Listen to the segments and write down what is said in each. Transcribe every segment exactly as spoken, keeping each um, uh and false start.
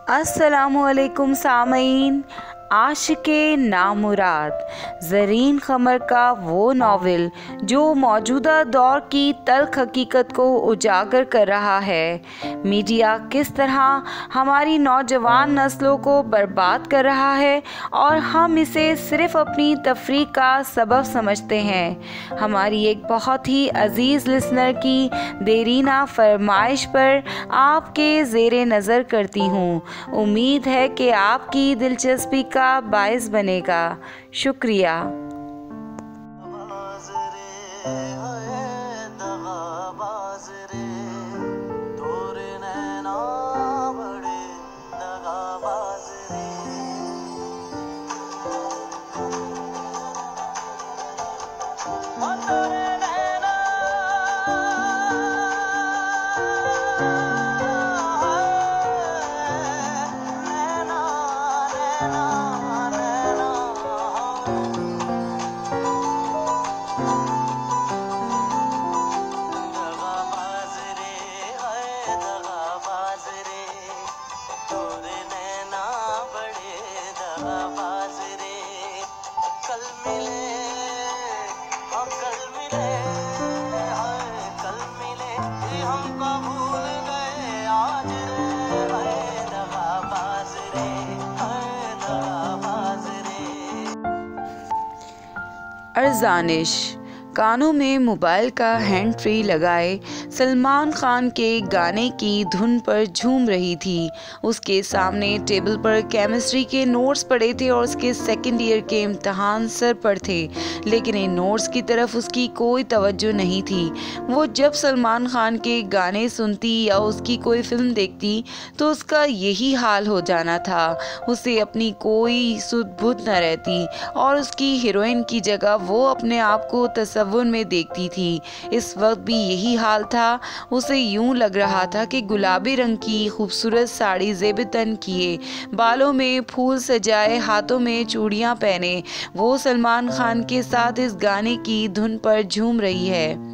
अस्सलामुअलैकुम सामईन। आशिक़े नामुराद ज़रीन क़मर का वो नावल जो मौजूदा दौर की तल्ख़ हकीकत को उजागर कर रहा है। मीडिया किस तरह हमारी नौजवान नस्लों को बर्बाद कर रहा है और हम इसे सिर्फ़ अपनी तफरीह का सबब समझते हैं। हमारी एक बहुत ही अज़ीज़ लिसनर की देरीना फरमाइश पर आपके ज़ेरे नज़र करती हूँ। उम्मीद है कि आपकी दिलचस्पी का बायस बनेगा। शुक्रिया। अर्ज़ानिश कानों में मोबाइल का हैंड फ्री लगाए सलमान खान के गाने की धुन पर झूम रही थी। उसके सामने टेबल पर केमिस्ट्री के नोट्स पड़े थे और उसके सेकंड ईयर के इम्तहान सर पर थे, लेकिन इन नोट्स की तरफ उसकी कोई तवज्जो नहीं थी। वो जब सलमान खान के गाने सुनती या उसकी कोई फिल्म देखती तो उसका यही हाल हो जाना था। उसे अपनी कोई सुध बुध न रहती और उसकी हीरोइन की जगह वो अपने आप को तस्वुर में देखती थी। इस वक्त भी यही हाल था। उसे यूं लग रहा था कि गुलाबी रंग की खूबसूरत साड़ी ज़ेब तन किए, बालों में फूल सजाए, हाथों में चूड़ियां पहने वो सलमान खान के साथ इस गाने की धुन पर झूम रही है।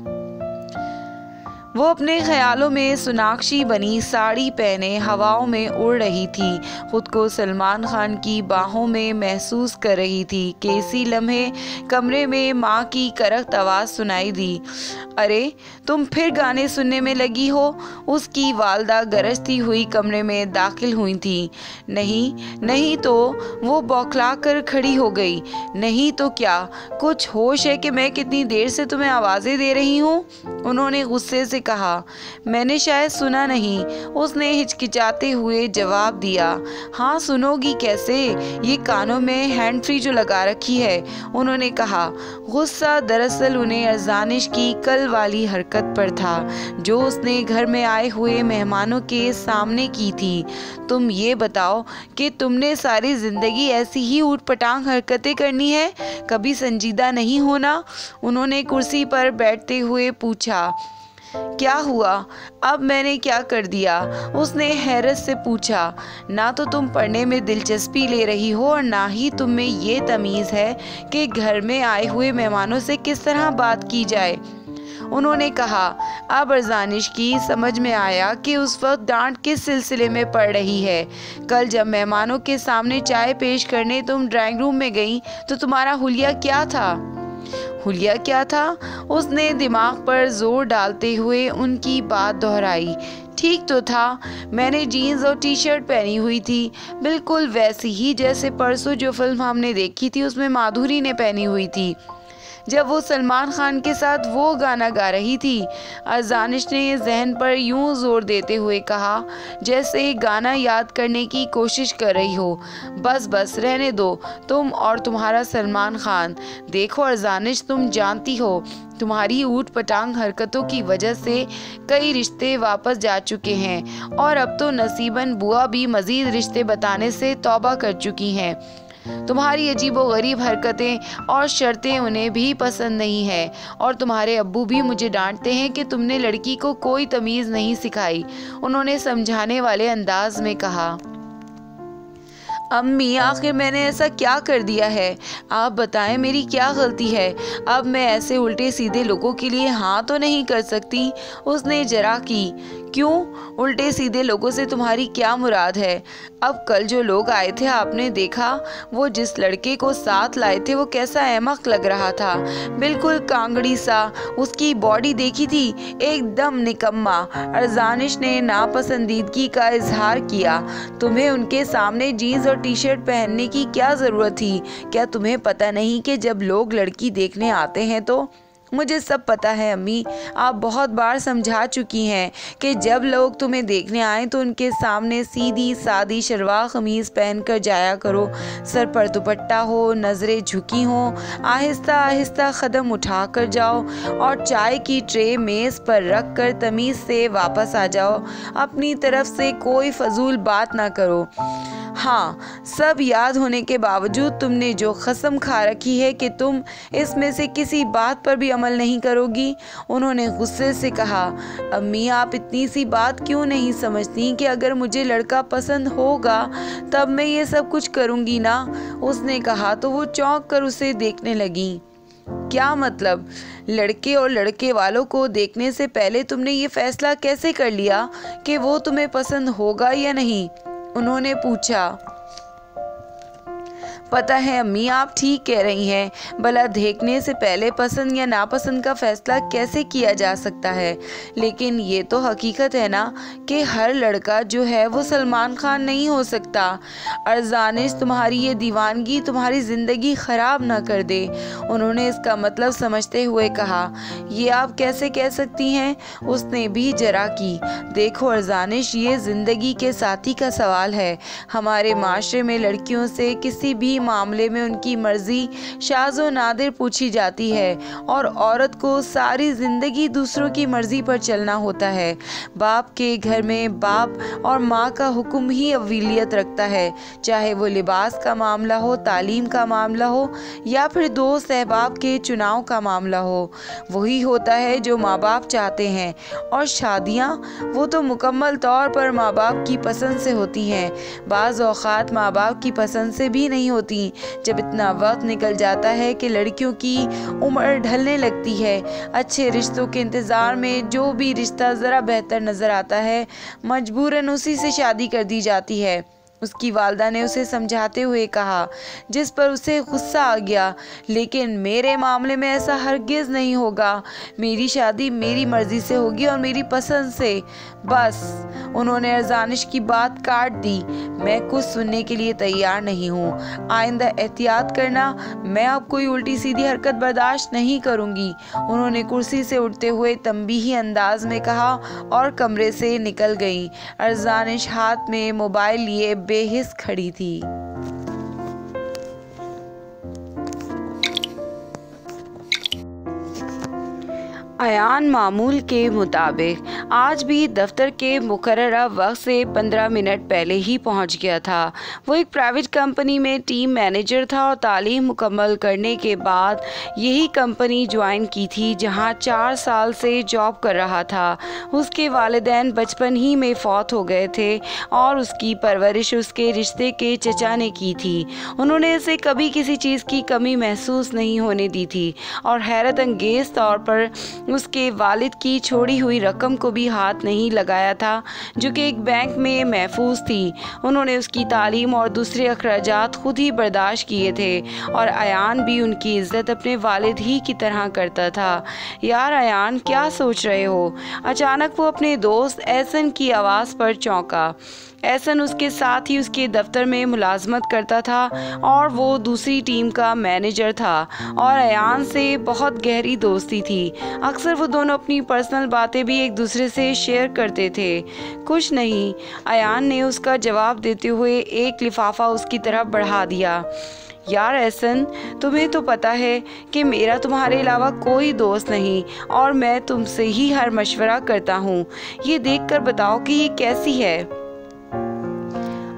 वो अपने ख्यालों में सोनाक्षी बनी साड़ी पहने हवाओं में उड़ रही थी। खुद को सलमान खान की बाहों में महसूस कर रही थी कि इसी लम्हे कमरे में माँ की करख्त आवाज़ सुनाई दी। अरे तुम फिर गाने सुनने में लगी हो? उसकी वालदा गरजती हुई कमरे में दाखिल हुई थी। नहीं नहीं तो वो बौखला कर खड़ी हो गई। नहीं तो क्या कुछ होश है कि मैं कितनी देर से तुम्हें आवाज़ें दे रही हूँ? उन्होंने गुस्से से कहा। मैंने शायद सुना नहीं, उसने हिचकिचाते हुए जवाब दिया। हाँ सुनोगी कैसे, ये कानों में हैंड फ्री जो लगा रखी है, उन्होंने कहा। गुस्सा दरअसल उन्हें अर्ज़ानिश की कल वाली हरकत पर था जो उसने घर में आए हुए मेहमानों के सामने की थी। तुम ये बताओ कि तुमने सारी ज़िंदगी ऐसी ही ऊटपटांग हरकतें करनी है, कभी संजीदा नहीं होना? उन्होंने कुर्सी पर बैठते हुए पूछा। क्या हुआ? अब मैंने क्या कर दिया? उसने हैरत से पूछा। ना तो तुम पढ़ने में दिलचस्पी ले रही हो और ना ही तुम में ये तमीज़ है कि घर में आए हुए मेहमानों से किस तरह बात की जाए। उन्होंने कहा। अब अर्ज़ानिश की समझ में आया कि उस वक्त डांट किस सिलसिले में पड़ रही है। कल जब मेहमानों के सामने चाय पेश करने तुम ड्राइंग रूम में गई तो तुम्हारा हुलिया क्या था? हुलिया क्या था? उसने दिमाग पर जोर डालते हुए उनकी बात दोहराई। ठीक तो था, मैंने जीन्स और टी शर्ट पहनी हुई थी, बिल्कुल वैसी ही जैसे परसों जो फिल्म हमने देखी थी उसमें माधुरी ने पहनी हुई थी जब वो सलमान खान के साथ वो गाना गा रही थी। अर्ज़ानिश ने जहन पर यूं जोर देते हुए कहा जैसे गाना याद करने की कोशिश कर रही हो। बस बस रहने दो, तुम और तुम्हारा सलमान खान। देखो अर्ज़ानिश, तुम जानती हो तुम्हारी ऊट पटांग हरकतों की वजह से कई रिश्ते वापस जा चुके हैं और अब तो नसीबन बुआ भी मज़ीद रिश्ते बताने से तौबा कर चुकी हैं। तुम्हारी अजीबोगरीब हरकतें और शर्तें उन्हें भी पसंद नहीं है और तुम्हारे अब्बू भी मुझे डांटते हैं कि तुमने लड़की को कोई तमीज़ नहीं सिखाई। उन्होंने समझाने वाले अंदाज में कहा। अम्मी, आखिर मैंने ऐसा क्या कर दिया है? आप बताएं, मेरी क्या गलती है? अब मैं ऐसे उल्टे सीधे लोगों के लिए हाँ तो नहीं कर सकती। उसने जरा की। क्यों? उल्टे सीधे लोगों से तुम्हारी क्या मुराद है? अब कल जो लोग आए थे, आपने देखा वो जिस लड़के को साथ लाए थे वो कैसा अहमक लग रहा था, बिल्कुल कांगड़ी सा। उसकी बॉडी देखी थी, एकदम निकम्मा। अर्जानिश ने नापसंदीदगी का इजहार किया। तुम्हें उनके सामने जीन्स और टी शर्ट पहनने की क्या ज़रूरत थी? क्या तुम्हें पता नहीं कि जब लोग लड़की देखने आते हैं तो? मुझे सब पता है अम्मी, आप बहुत बार समझा चुकी हैं कि जब लोग तुम्हें देखने आए तो उनके सामने सीधी सादी शलवार कमीज़ पहन कर जाया करो। सर पर दुपट्टा हो, नज़रें झुकी हों, आहिस्ता आहिस्ता कदम उठा कर जाओ और चाय की ट्रे मेज़ पर रख कर तमीज़ से वापस आ जाओ। अपनी तरफ से कोई फजूल बात ना करो। हाँ, सब याद होने के बावजूद तुमने जो कसम खा रखी है कि तुम इसमें से किसी बात पर भी अमल नहीं करोगी। उन्होंने गुस्से से कहा। अम्मी, आप इतनी सी बात क्यों नहीं समझती कि अगर मुझे लड़का पसंद होगा तब मैं ये सब कुछ करूँगी ना? उसने कहा तो वो चौंक कर उसे देखने लगी। क्या मतलब? लड़के और लड़के वालों को देखने से पहले तुमने ये फैसला कैसे कर लिया कि वो तुम्हें पसंद होगा या नहीं? उन्होंने पूछा। पता है अम्मी, आप ठीक कह रही हैं। भला देखने से पहले पसंद या नापसंद का फैसला कैसे किया जा सकता है? लेकिन ये तो हकीकत है ना कि हर लड़का जो है वो सलमान खान नहीं हो सकता। अर्जानिश, तुम्हारी ये दीवानगी तुम्हारी ज़िंदगी ख़राब ना कर दे। उन्होंने इसका मतलब समझते हुए कहा। ये आप कैसे कह सकती हैं? उसने भी जरा की। देखो अर्जानिश, ये ज़िंदगी के साथी का सवाल है। हमारे माशरे में लड़कियों से किसी भी मामले में उनकी मर्जी शाज़ो नादिर पूछी जाती है और औरत को सारी जिंदगी दूसरों की मर्जी पर चलना होता है। बाप के घर में बाप और माँ का हुक्म ही अव्वलियत रखता है, चाहे वो लिबास का मामला हो, तालीम का मामला हो या फिर दोस्त अहबाब के चुनाव का मामला हो। वही होता है जो माँ बाप चाहते हैं। और शादियाँ, वो तो मुकम्मल तौर पर माँ बाप की पसंद से होती हैं। बाज़ औक़ात माँ बाप की पसंद से भी नहीं होती। जब इतना वक्त निकल जाता है कि लड़कियों की उम्र ढलने लगती है, अच्छे रिश्तों के इंतज़ार में जो भी रिश्ता ज़रा बेहतर नज़र आता है, मजबूरन उसी से शादी कर दी जाती है। उसकी वालदा ने उसे समझाते हुए कहा, जिस पर उसे गुस्सा आ गया। लेकिन मेरे मामले में ऐसा हरगिज़ नहीं होगा। मेरी शादी मेरी मर्ज़ी से होगी और मेरी पसंद से। बस। उन्होंने अर्जानिश की बात काट दी। मैं कुछ सुनने के लिए तैयार नहीं हूँ। आइंदा एहतियात करना, मैं अब कोई उल्टी सीधी हरकत बर्दाश्त नहीं करूँगी। उन्होंने कुर्सी से उठते हुए तंबीही अंदाज में कहा और कमरे से निकल गई। अर्जानिश हाथ में मोबाइल लिए बेहिस खड़ी थी। अयान मामूल के मुताबिक आज भी दफ्तर के मुकर्ररा वक्त से पंद्रह मिनट पहले ही पहुंच गया था। वो एक प्राइवेट कंपनी में टीम मैनेजर था और तालीम मुकम्मल करने के बाद यही कंपनी ज्वाइन की थी जहां चार साल से जॉब कर रहा था। उसके वालिदैन बचपन ही में फौत हो गए थे और उसकी परवरिश उसके रिश्ते के चचा ने की थी। उन्होंने इसे कभी किसी चीज़ की कमी महसूस नहीं होने दी थी और हैरत अंगेज़ तौर पर उसके वालिद की छोड़ी हुई रकम को भी हाथ नहीं लगाया था, जो कि एक बैंक में महफूज थी। उन्होंने उसकी तालीम और दूसरे अखराजात खुद ही बर्दाश्त किए थे और अयान भी उनकी इज्जत अपने वालिद ही की तरह करता था। यार अयान, क्या सोच रहे हो? अचानक वो अपने दोस्त एहसन की आवाज़ पर चौंका। एहसन उसके साथ ही उसके दफ्तर में मुलाजमत करता था और वो दूसरी टीम का मैनेजर था और अयान से बहुत गहरी दोस्ती थी। अक्सर वो दोनों अपनी पर्सनल बातें भी एक दूसरे से शेयर करते थे। कुछ नहीं, अयान ने उसका जवाब देते हुए एक लिफाफा उसकी तरफ बढ़ा दिया। यार एहसन, तुम्हें तो पता है कि मेरा तुम्हारे अलावा कोई दोस्त नहीं और मैं तुमसे ही हर मशवरा करता हूँ। ये देखकर बताओ कि ये कैसी है।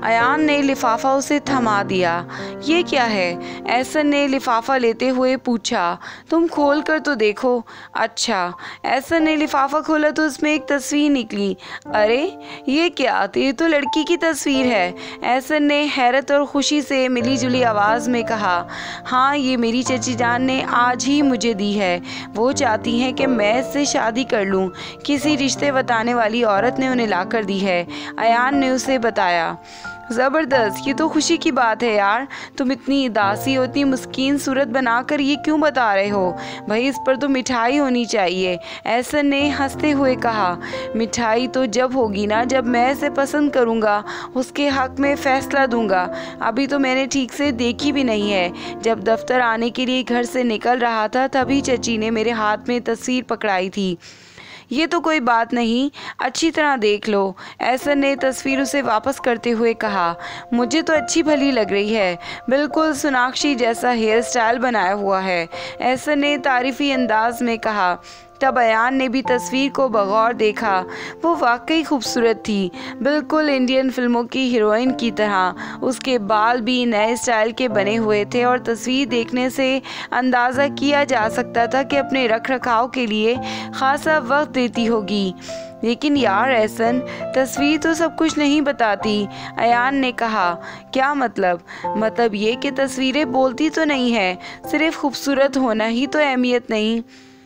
अयान ने लिफाफा उसे थमा दिया। ये क्या है? एहसन ने लिफाफा लेते हुए पूछा। तुम खोल कर तो देखो। अच्छा। एहसन ने लिफाफा खोला तो उसमें एक तस्वीर निकली। अरे ये क्या? तो ये तो लड़की की तस्वीर है। एहसन ने हैरत और खुशी से मिली जुली आवाज़ में कहा, हाँ ये मेरी चची जान ने आज ही मुझे दी है। वो चाहती हैं कि मैं इससे शादी कर लूँ। किसी रिश्ते बताने वाली औरत ने उन्हें ला कर दी है। अयान ने उसे बताया। ज़बरदस्त, ये तो खुशी की बात है यार। तुम इतनी उदासी और इतनी मुस्किन सूरत बनाकर ये क्यों बता रहे हो? भाई इस पर तो मिठाई होनी चाहिए। एहसन ने हंसते हुए कहा। मिठाई तो जब होगी ना जब मैं इसे पसंद करूँगा, उसके हक़ में फ़ैसला दूँगा। अभी तो मैंने ठीक से देखी भी नहीं है। जब दफ्तर आने के लिए घर से निकल रहा था तभी चची ने मेरे हाथ में तस्वीर पकड़ाई थी। ये तो कोई बात नहीं, अच्छी तरह देख लो। एहसन ने तस्वीर उसे वापस करते हुए कहा। मुझे तो अच्छी भली लग रही है, बिल्कुल सोनाक्षी जैसा हेयर स्टाइल बनाया हुआ है। एहसन ने तारीफ़ी अंदाज में कहा। तब अयान ने भी तस्वीर को बगौर देखा। वो वाकई खूबसूरत थी, बिल्कुल इंडियन फिल्मों की हीरोइन की तरह। उसके बाल भी नए स्टाइल के बने हुए थे और तस्वीर देखने से अंदाज़ा किया जा सकता था कि अपने रख रखाव के लिए ख़ासा वक्त देती होगी। लेकिन यार एहसन, तस्वीर तो सब कुछ नहीं बताती। अयान ने कहा। क्या मतलब? मतलब ये कि तस्वीरें बोलती तो नहीं है, सिर्फ खूबसूरत होना ही तो अहमियत नहीं।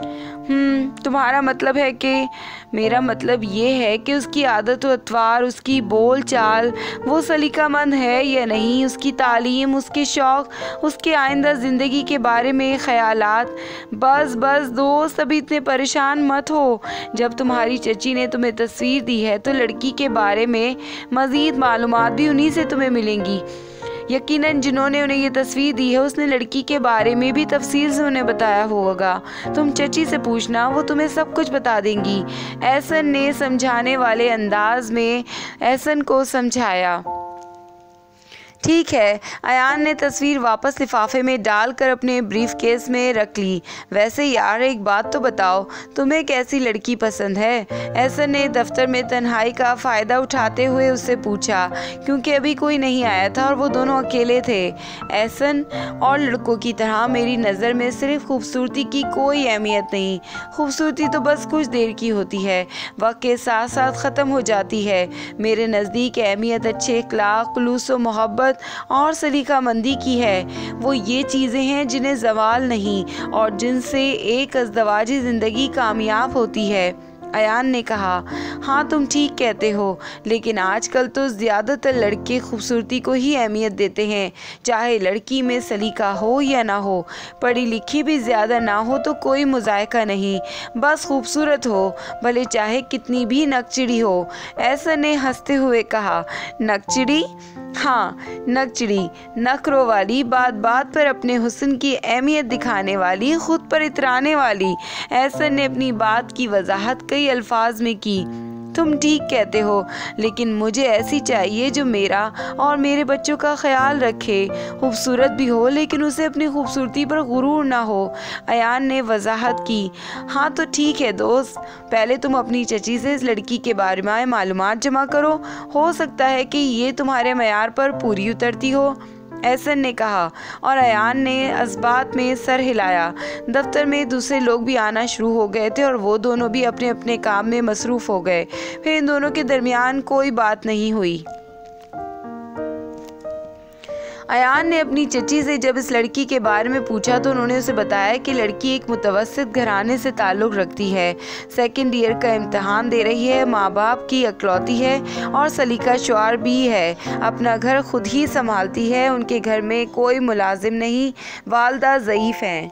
हम्म तुम्हारा मतलब है कि मेरा मतलब ये है कि उसकी आदत व अतवार, उसकी बोल चाल, वो सलीकामंद है या नहीं, उसकी तालीम, उसके शौक़, उसके आइंदा ज़िंदगी के बारे में ख़यालात। बस बस दोस्त, अभी इतने परेशान मत हो। जब तुम्हारी चची ने तुम्हें तस्वीर दी है तो लड़की के बारे में मज़ीद मालूमात भी उन्हीं से तुम्हें मिलेंगी। यकीनन जिन्होंने उन्हें ये तस्वीर दी है उसने लड़की के बारे में भी तफसील से उन्हें बताया होगा। तुम चची से पूछना, वो तुम्हें सब कुछ बता देंगी। एहसन ने समझाने वाले अंदाज में एहसन को समझाया। ठीक है। अयान ने तस्वीर वापस लिफाफे में डालकर अपने ब्रीफ केस में रख ली। वैसे यार एक बात तो बताओ, तुम्हें कैसी लड़की पसंद है? एहसन ने दफ्तर में तन्हाई का फ़ायदा उठाते हुए उससे पूछा, क्योंकि अभी कोई नहीं आया था और वो दोनों अकेले थे। एहसन, और लड़कों की तरह मेरी नज़र में सिर्फ खूबसूरती की कोई अहमियत नहीं। खूबसूरती तो बस कुछ देर की होती है, वक्त के साथ साथ ख़त्म हो जाती है। मेरे नज़दीक अहमियत अच्छे अखलाक, खुलूस व मोहब्बत और सलीकामंदी की है। वो ये चीज़ें हैं जिन्हें ज़वाल नहीं और जिनसे एक अज़दवाजी ज़िंदगी कामयाब होती है। अयान ने कहा। हाँ तुम ठीक कहते हो, लेकिन आजकल तो ज़्यादातर लड़के खूबसूरती को ही अहमियत देते हैं, चाहे लड़की में सलीका हो या ना हो। पढ़ी लिखी भी ज़्यादा ना हो तो कोई मुज़ायका नहीं, बस खूबसूरत हो, भले चाहे कितनी भी नकचिड़ी हो। एहसन ने हंसते हुए कहा। नकचिड़ी? हाँ नकचिड़ी, नखरों वाली, बात बात पर अपने हुस्न की अहमियत दिखाने वाली, खुद पर इतराने वाली। एहसन ने अपनी बात की वजाहत कई अल्फाज में की। तुम ठीक कहते हो, लेकिन मुझे ऐसी चाहिए जो मेरा और मेरे बच्चों का ख्याल रखे। खूबसूरत भी हो लेकिन उसे अपनी खूबसूरती पर गुरूर ना हो। अयान ने वजाहत की। हाँ तो ठीक है दोस्त, पहले तुम अपनी चची से इस लड़की के बारे में मालूमात जमा करो, हो सकता है कि ये तुम्हारे मयार पर पूरी उतरती हो। एहसन ने कहा और अयान ने इस्बात में सर हिलाया। दफ्तर में दूसरे लोग भी आना शुरू हो गए थे और वो दोनों भी अपने अपने काम में मसरूफ़ हो गए। फिर इन दोनों के दरमियान कोई बात नहीं हुई। अयान ने अपनी चची से जब इस लड़की के बारे में पूछा तो उन्होंने उसे बताया कि लड़की एक मुतवस्सित घराने से ताल्लुक़ रखती है, सेकंड ईयर का इम्तहान दे रही है, माँ बाप की अकलौती है और सलीका शुआर भी है, अपना घर खुद ही संभालती है, उनके घर में कोई मुलाजिम नहीं, वालदा ज़ईफ़ हैं।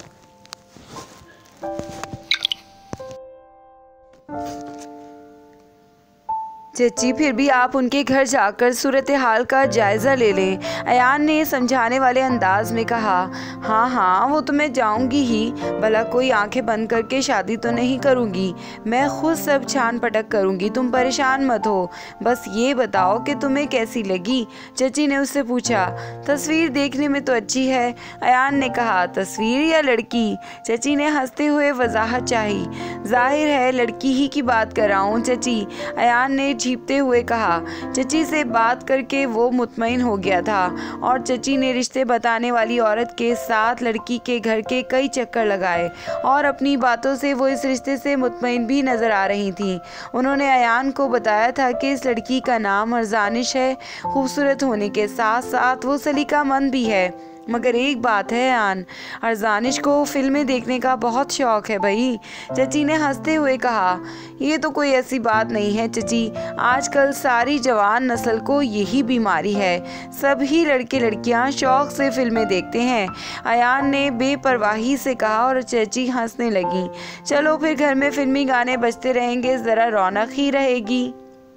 चची फिर भी आप उनके घर जाकर सूरत हाल का जायज़ा ले लें। अयान ने समझाने वाले अंदाज में कहा। हाँ हाँ वो तो मैं जाऊंगी ही, भला कोई आंखें बंद करके शादी तो नहीं करूंगी, मैं खुद सब छान पटक करूंगी, तुम परेशान मत हो। बस ये बताओ कि तुम्हें कैसी लगी? चची ने उससे पूछा। तस्वीर देखने में तो अच्छी है, अयान ने कहा। तस्वीर या लड़की? चची ने हंसते हुए वजाहत चाही। जाहिर है लड़की ही की बात कर रहा हूँ चची, अयान ने छीपते हुए कहा। चची से बात करके वो मुतमईन हो गया था और चची ने रिश्ते बताने वाली औरत के साथ लड़की के घर के कई चक्कर लगाए और अपनी बातों से वो इस रिश्ते से मुतमईन भी नज़र आ रही थी। उन्होंने अयान को बताया था कि इस लड़की का नाम अर्जानिश है। खूबसूरत होने के साथ साथ वो सलीकामंद भी है। मगर एक बात है अयान, अर्जानिश को फिल्में देखने का बहुत शौक है भाई। चची ने हंसते हुए कहा। ये तो कोई ऐसी बात नहीं है चची, आजकल सारी जवान नस्ल को यही बीमारी है। सभी लड़के लड़कियां शौक से फिल्में देखते हैं, अयान ने बेपरवाही से कहा और चची हंसने लगी। चलो फिर घर में फिल्मी गाने बजते रहेंगे, ज़रा रौनक ही रहेगी।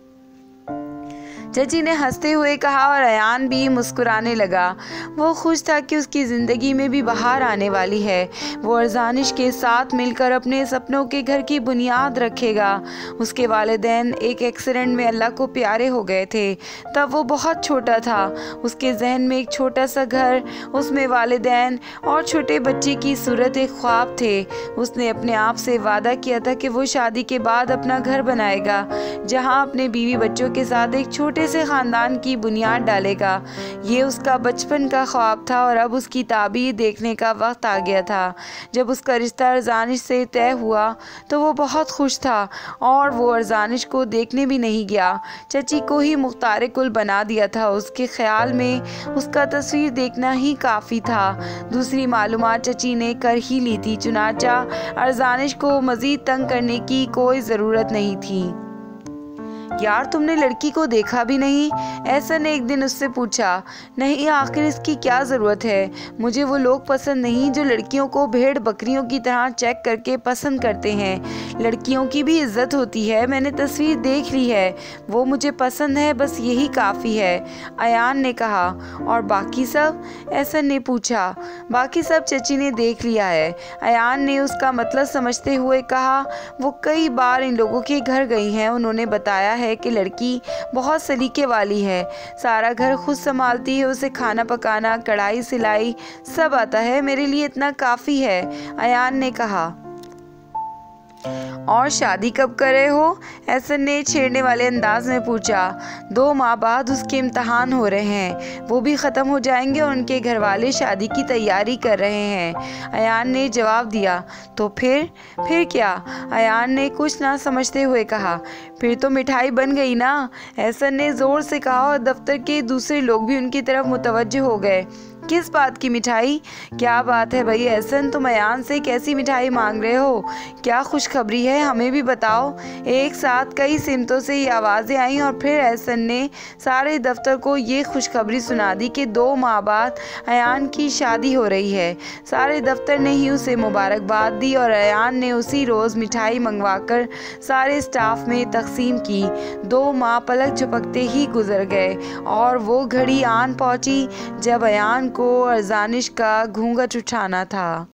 चची ने हंसते हुए कहा और अयान भी मुस्कुराने लगा। वो खुश था कि उसकी ज़िंदगी में भी बहार आने वाली है। वो अर्जानिश के साथ मिलकर अपने सपनों के घर की बुनियाद रखेगा। उसके वालिदैन एक एक्सीडेंट में अल्लाह को प्यारे हो गए थे। तब वो बहुत छोटा था। उसके जहन में एक छोटा सा घर, उसमें वालिदैन और छोटे बच्चे की सूरत एक ख्वाब थे। उसने अपने आप से वादा किया था कि वो शादी के बाद अपना घर बनाएगा, जहाँ अपने बीवी बच्चों के साथ एक छोटे से खानदान की बुनियाद डालेगा। ये उसका बचपन का ख्वाब था और अब उसकी ताबीर देखने का वक्त आ गया था। जब उसका रिश्ता अर्जानिश से तय हुआ तो वो बहुत खुश था और वो अर्जानिश को देखने भी नहीं गया। चची को ही मुख्तार कुल बना दिया था। उसके ख्याल में उसका तस्वीर देखना ही काफ़ी था। दूसरी मालूमात चची ने कर ही ली थी, चुनाचा अर्जानिश को मज़ीद तंग करने की कोई ज़रूरत नहीं थी। यार तुमने लड़की को देखा भी नहीं? ऐसा ने एक दिन उससे पूछा। नहीं, आखिर इसकी क्या ज़रूरत है? मुझे वो लोग पसंद नहीं जो लड़कियों को भेड़ बकरियों की तरह चेक करके पसंद करते हैं। लड़कियों की भी इज्जत होती है। मैंने तस्वीर देख ली है, वो मुझे पसंद है, बस यही काफ़ी है, अयान ने कहा। और बाकी सब? ऐसन ने पूछा। बाकी सब चची ने देख लिया है, अयान ने उसका मतलब समझते हुए कहा। वो कई बार इन लोगों के घर गई हैं। उन्होंने बताया है कि लड़की बहुत सलीके वाली है, सारा घर खुद संभालती है, उसे खाना पकाना, कढ़ाई सिलाई सब आता है। मेरे लिए इतना काफ़ी है, अयान ने कहा। और शादी कब कर रहे हो? ऐसन ने छेड़ने वाले अंदाज में पूछा। दो माह बाद उसके इम्तहान हो रहे हैं, वो भी ख़त्म हो जाएंगे और उनके घर वाले शादी की तैयारी कर रहे हैं, अयान ने जवाब दिया। तो फिर फिर क्या? अयान ने कुछ ना समझते हुए कहा। फिर तो मिठाई बन गई ना, ऐसन ने ज़ोर से कहा और दफ्तर के दूसरे लोग भी उनकी तरफ मुतवज्जे हो गए। किस बात की मिठाई? क्या बात है भाई एहसन, तुम अयान से कैसी मिठाई मांग रहे हो? क्या खुशखबरी है, हमें भी बताओ। एक साथ कई सिमतों से ये आवाज़ें आईं और फिर एहसन ने सारे दफ्तर को ये खुशखबरी सुना दी कि दो माह बाद अयान की शादी हो रही है। सारे दफ्तर ने ही उसे मुबारकबाद दी और अयान ने उसी रोज़ मिठाई मंगवाकर सारे स्टाफ में तकसीम की। दो माह पलक झपकते ही गुजर गए और वो घड़ी आन पहुंची जब अयान को अर्जानिश का घूंघट उठाना था।